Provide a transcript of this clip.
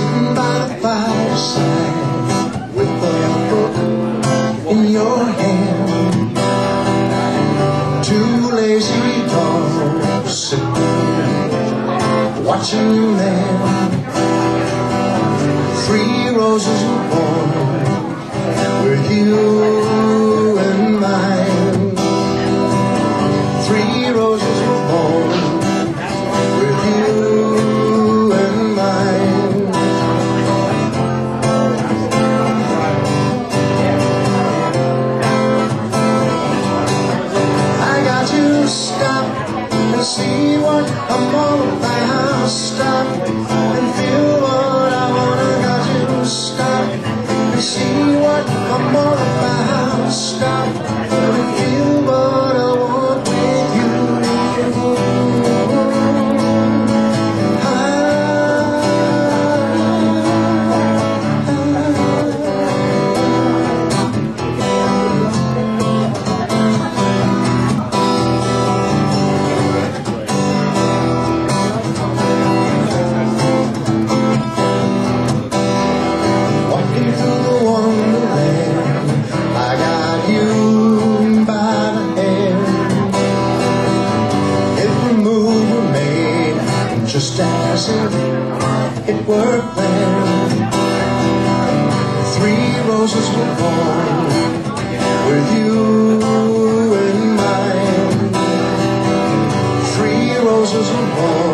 sitting by the fireside with a book in your hand. Two lazy dogs sitting watching you land. Three roses were born with you and mine. Three roses were born with you and mine. I got to stop and see what I'm all about. Stop and feel what I wanna. Got to stop and see what I'm all about. Stop and feel what I want with you. Just as if it were planned. Three roses were born with you and mine. Three roses were born